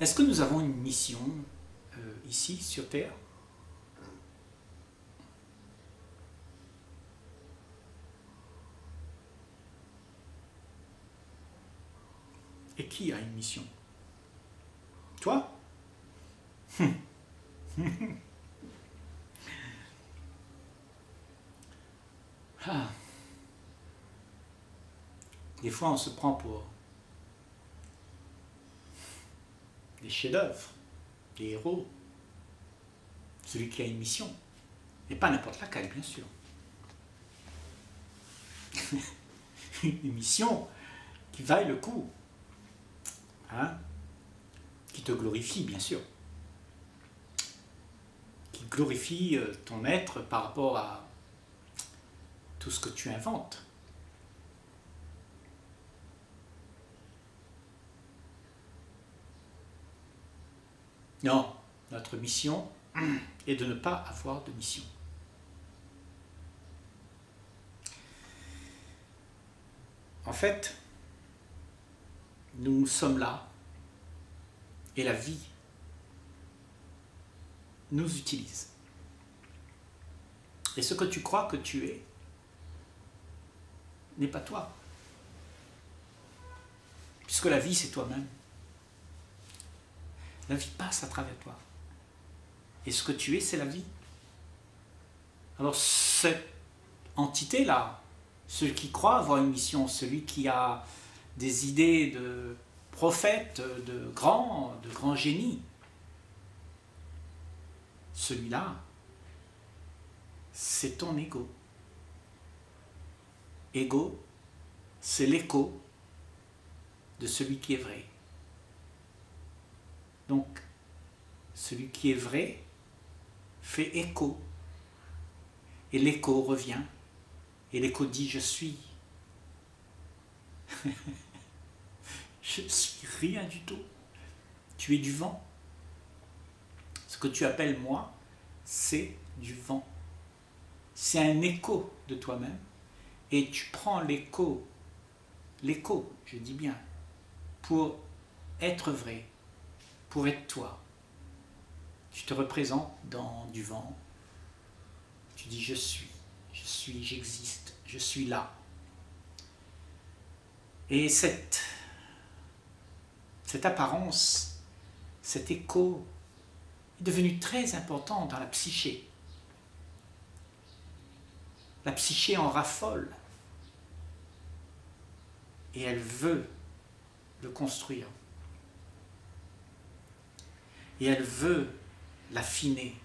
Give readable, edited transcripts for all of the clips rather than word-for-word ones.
Est-ce que nous avons une mission ici sur Terre? Et qui a une mission? Toi? Ah. Des fois, on se prend pour des chefs-d'œuvre, des héros, celui qui a une mission, et pas n'importe laquelle, bien sûr. Une mission qui vaille le coup, hein, qui te glorifie, bien sûr, qui glorifie ton être par rapport à tout ce que tu inventes. Non, notre mission est de ne pas avoir de mission. En fait, nous sommes là et la vie nous utilise. Et ce que tu crois que tu es n'est pas toi. Puisque la vie, c'est toi-même. La vie passe à travers toi. Et ce que tu es, c'est la vie. Alors cette entité-là, celui qui croit avoir une mission, celui qui a des idées de prophète, de grand génie, celui-là, c'est ton ego. Ego, c'est l'écho de celui qui est vrai. Donc, celui qui est vrai fait écho. Et l'écho revient. Et l'écho dit « je suis ». Je ne suis rien du tout. Tu es du vent. Ce que tu appelles moi, c'est du vent. C'est un écho de toi-même. Et tu prends l'écho, je dis bien, pour être vrai, pour être toi. Tu te représentes dans du vent. Tu dis je suis, j'existe, je suis là. Et cette apparence, cet écho est devenu très important dans la psyché. La psyché en raffole. Et elle veut le construire. Et elle veut l'affiner.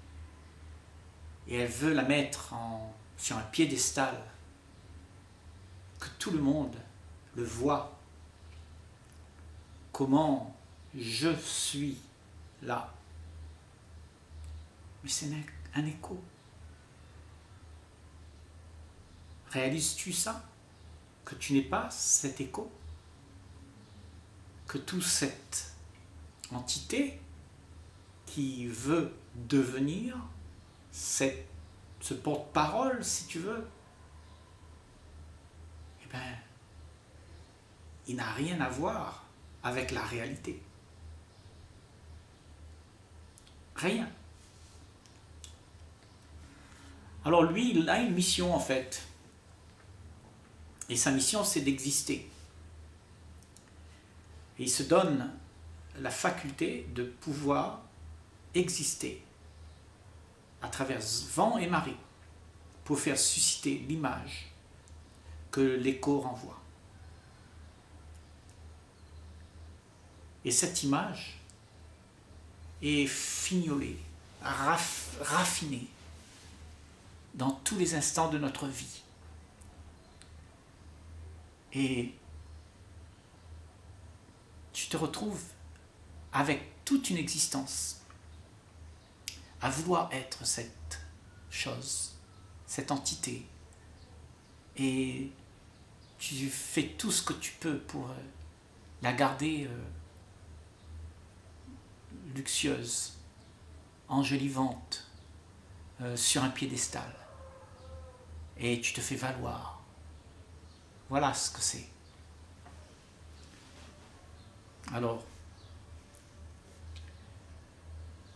Et elle veut la mettre sur un piédestal. Que tout le monde le voit. Comment je suis là. Mais c'est un écho. Réalises-tu ça? Que tu n'es pas cet écho? Que toute cette entité qui veut devenir ce porte-parole, si tu veux, eh bien, il n'a rien à voir avec la réalité. Rien. Alors lui, il a une mission en fait. Et sa mission, c'est d'exister. Et il se donne la faculté de pouvoir exister à travers vent et marée pour faire susciter l'image que l'écho renvoie. Et cette image est fignolée, raffinée dans tous les instants de notre vie. Et tu te retrouves avec toute une existence à vouloir être cette chose, cette entité. Et tu fais tout ce que tu peux pour la garder luxueuse, enjolivante, sur un piédestal. Et tu te fais valoir. Voilà ce que c'est. Alors,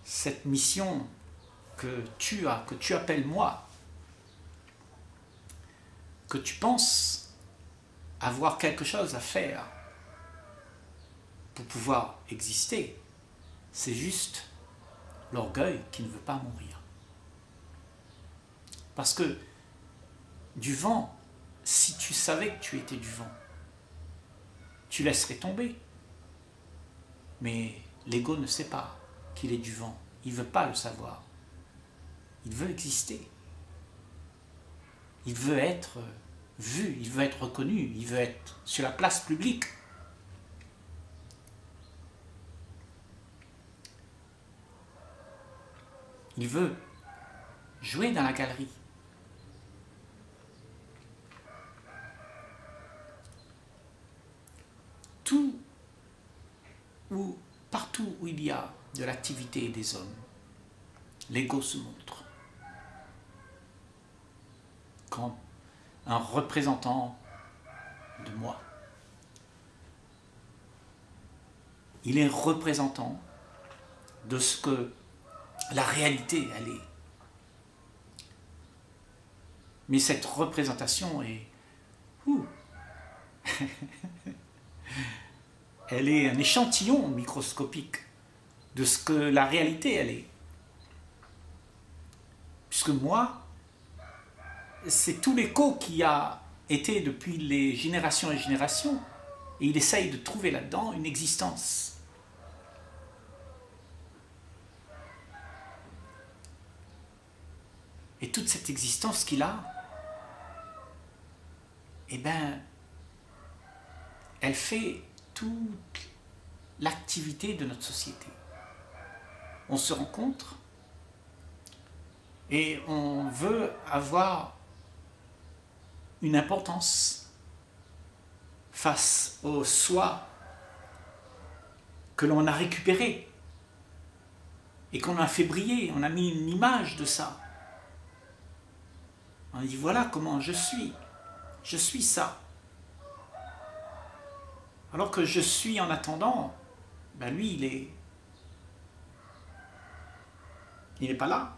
cette mission que tu as, que tu appelles moi, que tu penses avoir quelque chose à faire pour pouvoir exister, c'est juste l'orgueil qui ne veut pas mourir. Parce que du vent, si tu savais que tu étais du vent, tu laisserais tomber. Mais l'ego ne sait pas qu'il est du vent. Il ne veut pas le savoir. Il veut exister. Il veut être vu, il veut être reconnu, il veut être sur la place publique. Il veut jouer dans la galerie. Partout où il y a de l'activité des hommes, l'ego se montre comme un représentant de moi. Il est représentant de ce que la réalité elle est. Mais cette représentation est... elle est un échantillon microscopique de ce que la réalité elle est. Puisque moi, c'est tout l'écho qui a été depuis les générations et générations, et il essaye de trouver là-dedans une existence. Et toute cette existence qu'il a, eh bien, elle fait toute l'activité de notre société. On se rencontre et on veut avoir une importance face au soi que l'on a récupéré et qu'on a fait briller, on a mis une image de ça. On dit voilà comment je suis ça. Alors que je suis en attendant, ben lui il n'est pas là.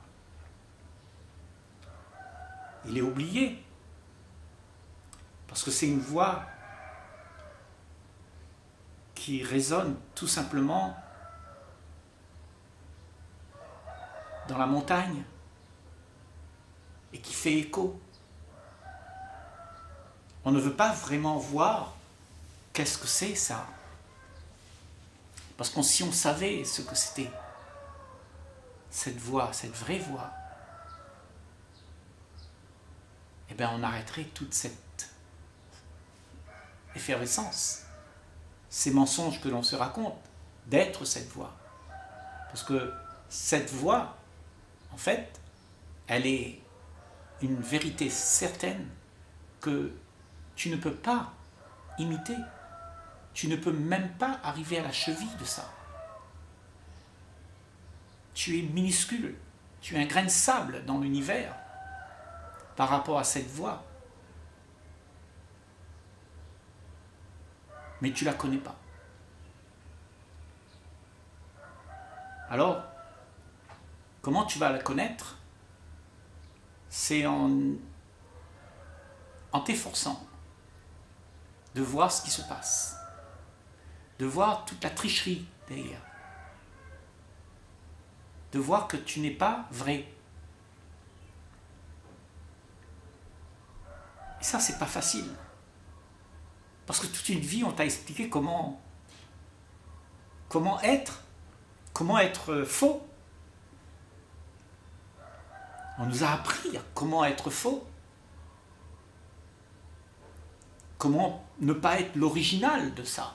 Il est oublié. Parce que c'est une voix qui résonne tout simplement dans la montagne et qui fait écho. On ne veut pas vraiment voir qu'est-ce que c'est ça. Parce que si on savait ce que c'était, cette voix, cette vraie voix, eh bien on arrêterait toute cette effervescence, ces mensonges que l'on se raconte, d'être cette voix. Parce que cette voix, en fait, elle est une vérité certaine que tu ne peux pas imiter. Tu ne peux même pas arriver à la cheville de ça. Tu es minuscule, tu es un grain de sable dans l'univers par rapport à cette voix. Mais tu ne la connais pas. Alors, comment tu vas la connaître? C'est en t'efforçant de voir ce qui se passe, de voir toute la tricherie derrière, de voir que tu n'es pas vrai. Et ça, c'est pas facile. Parce que toute une vie, on t'a expliqué comment être faux. On nous a appris comment être faux. Comment ne pas être l'original de ça.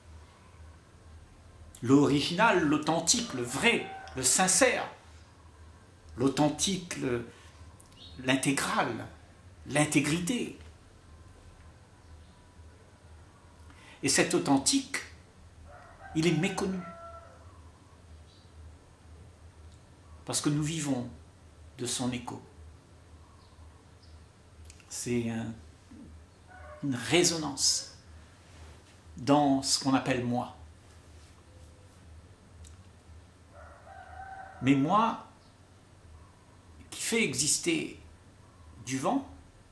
L'original, l'authentique, le vrai, le sincère. L'authentique, l'intégral, l'intégrité. Et cet authentique, il est méconnu. Parce que nous vivons de son écho. C'est une résonance dans ce qu'on appelle moi. Mais moi, qui fait exister du vent,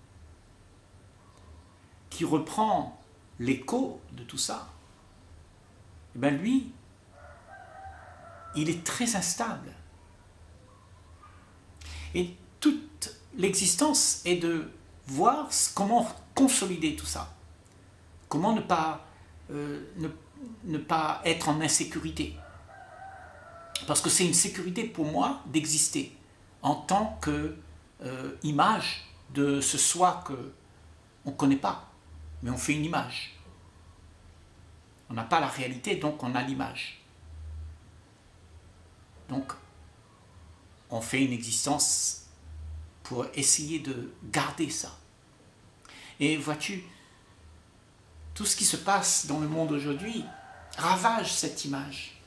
qui reprend l'écho de tout ça, eh bien lui, il est très instable. Et toute l'existence est de voir comment consolider tout ça. Comment ne pas être en insécurité. Parce que c'est une sécurité pour moi d'exister en tant qu'image de ce soi qu'on ne connaît pas, mais on fait une image. On n'a pas la réalité, donc on a l'image. Donc, on fait une existence pour essayer de garder ça. Et vois-tu, tout ce qui se passe dans le monde aujourd'hui ravage cette image.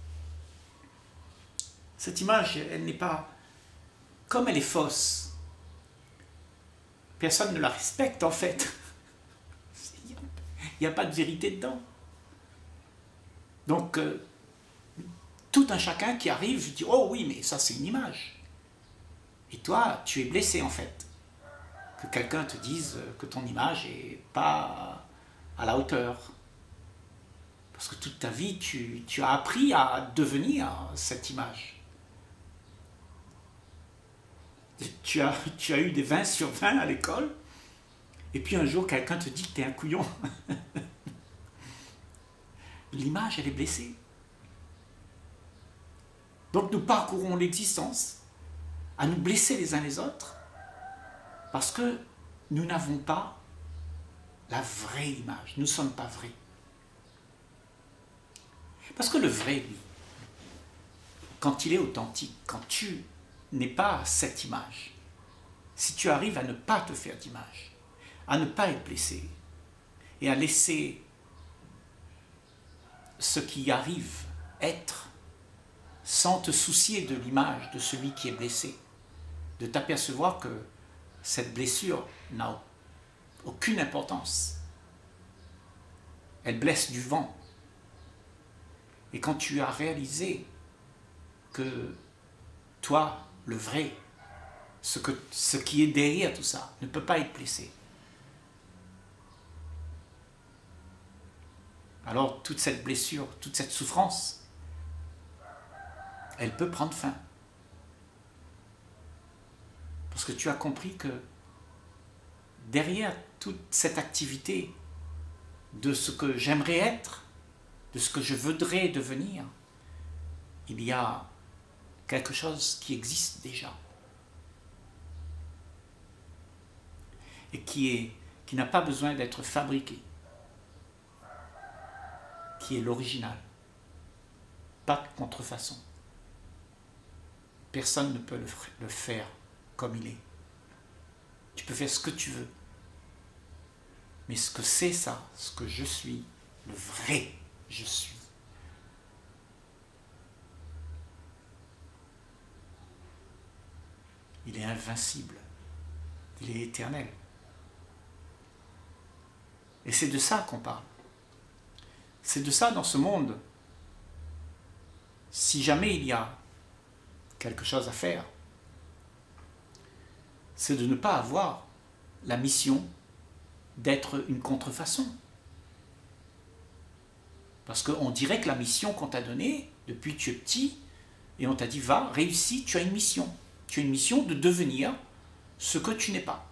Cette image, elle n'est pas... Comme elle est fausse, personne ne la respecte en fait. Il n'y a pas de vérité dedans. Donc, tout un chacun qui arrive dit « Oh oui, mais ça c'est une image. » Et toi, tu es blessé en fait. Que quelqu'un te dise que ton image n'est pas à la hauteur. Parce que toute ta vie, tu as appris à devenir cette image. Tu as eu des 20 sur 20 à l'école, et puis un jour, quelqu'un te dit que tu es un couillon. L'image, elle est blessée. Donc nous parcourons l'existence à nous blesser les uns les autres, parce que nous n'avons pas la vraie image. Nous ne sommes pas vrais. Parce que le vrai, lui, quand il est authentique, quand tu n'es pas cette image, si tu arrives à ne pas te faire d'image, à ne pas être blessé, et à laisser ce qui arrive être, sans te soucier de l'image de celui qui est blessé, de t'apercevoir que cette blessure n'a aucune importance. Elle blesse du vent. Et quand tu as réalisé que toi, le vrai, ce qui est derrière tout ça, ne peut pas être blessé, alors toute cette blessure, toute cette souffrance, elle peut prendre fin. Parce que tu as compris que derrière toute cette activité de ce que j'aimerais être, de ce que je voudrais devenir, il y a quelque chose qui existe déjà. Et qui n'a pas besoin d'être fabriqué. Qui est l'original. Pas de contrefaçon. Personne ne peut le faire comme il est. Tu peux faire ce que tu veux. Mais ce que c'est ça, ce que je suis, le vrai je suis. Il est invincible. Il est éternel. Et c'est de ça qu'on parle. C'est de ça dans ce monde. Si jamais il y a quelque chose à faire, c'est de ne pas avoir la mission d'être une contrefaçon. Parce qu'on dirait que la mission qu'on t'a donnée, depuis que tu es petit, et on t'a dit, va, réussis, tu as une mission. Tu as une mission de devenir ce que tu n'es pas.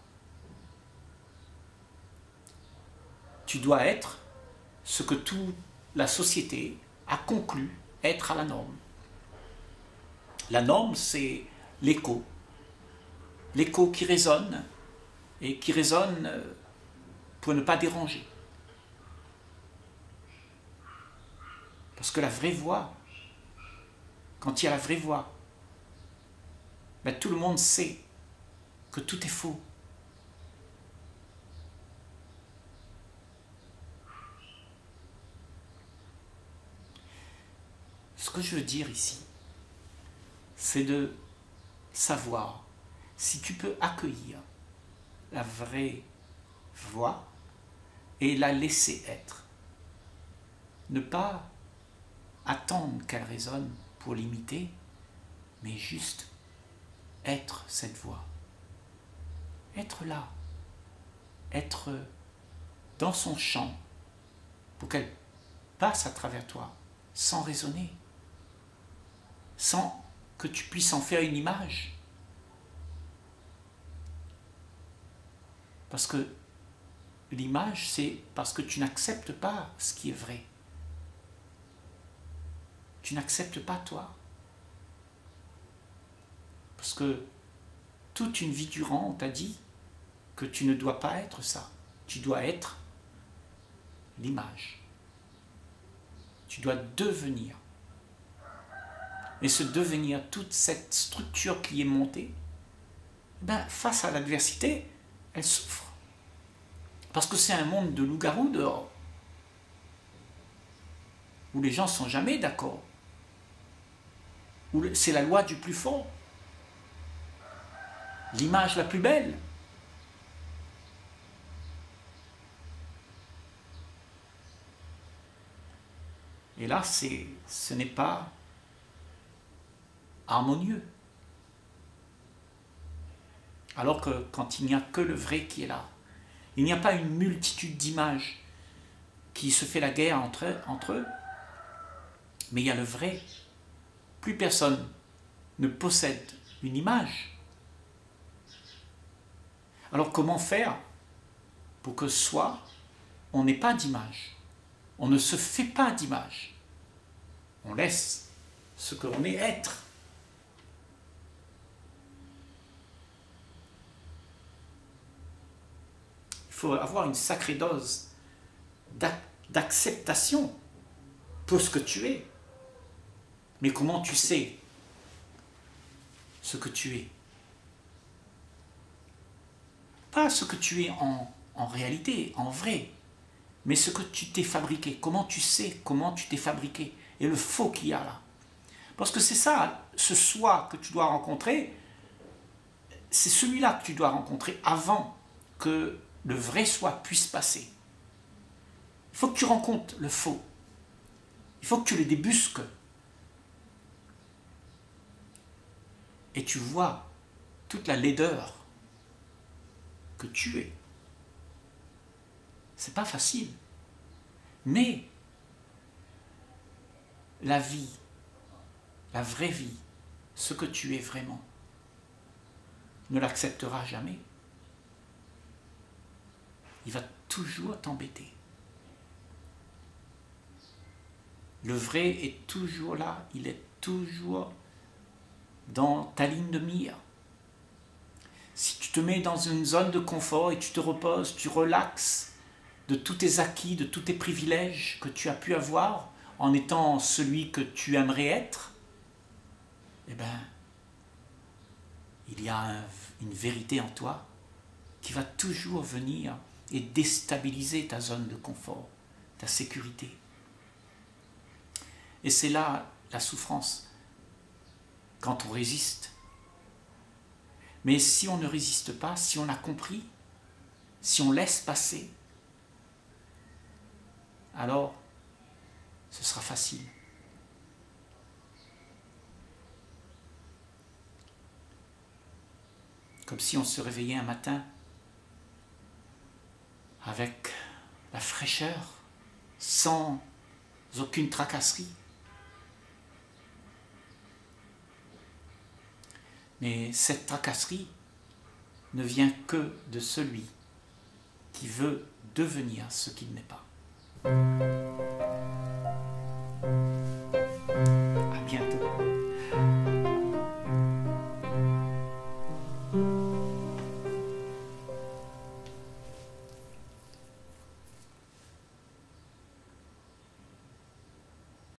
Tu dois être ce que toute la société a conclu être à la norme. La norme, c'est l'écho. L'écho qui résonne, et qui résonne pour ne pas déranger. Parce que la vraie voix, quand il y a la vraie voix, ben, tout le monde sait que tout est faux. Ce que je veux dire ici, c'est de savoir si tu peux accueillir la vraie voix et la laisser être. Ne pas attendre qu'elle résonne pour l'imiter, mais juste être cette voix. Être là. Être dans son champ pour qu'elle passe à travers toi sans raisonner, sans que tu puisses en faire une image. Parce que l'image, c'est parce que tu n'acceptes pas ce qui est vrai. Tu n'acceptes pas toi. Parce que toute une vie durant, on t'a dit que tu ne dois pas être ça. Tu dois être l'image. Tu dois devenir. Et ce devenir, toute cette structure qui est montée, ben, face à l'adversité, elle souffre. Parce que c'est un monde de loup-garou dehors, où les gens ne sont jamais d'accord, où c'est la loi du plus fort, l'image la plus belle. Et là, ce n'est pas harmonieux. Alors que quand il n'y a que le vrai qui est là, il n'y a pas une multitude d'images qui se fait la guerre entre eux, mais il y a le vrai. Plus personne ne possède une image. Alors comment faire pour que soit on n'ait pas d'image? On ne se fait pas d'image. On laisse ce que l'on est être. Il faut avoir une sacrée dose d'acceptation pour ce que tu es. Mais comment tu sais ce que tu es? Pas ce que tu es en réalité, en vrai, mais ce que tu t'es fabriqué. Comment tu sais comment tu t'es fabriqué et le faux qu'il y a là. Parce que c'est ça, ce soi que tu dois rencontrer, c'est celui-là que tu dois rencontrer avant que le vrai soi puisse passer. Il faut que tu rencontres le faux. Il faut que tu le débusques. Et tu vois toute la laideur que tu es. C'est pas facile. Mais la vie, la vraie vie, ce que tu es vraiment, ne l'acceptera jamais. Il va toujours t'embêter. Le vrai est toujours là, il est toujours dans ta ligne de mire. Si tu te mets dans une zone de confort et tu te reposes, tu relaxes de tous tes acquis, de tous tes privilèges que tu as pu avoir en étant celui que tu aimerais être, eh bien, il y a une vérité en toi qui va toujours venir et déstabiliser ta zone de confort, ta sécurité. Et c'est là la souffrance, quand on résiste. Mais si on ne résiste pas, si on a compris, si on laisse passer, alors ce sera facile. Comme si on se réveillait un matin avec la fraîcheur, sans aucune tracasserie. Mais cette tracasserie ne vient que de celui qui veut devenir ce qu'il n'est pas.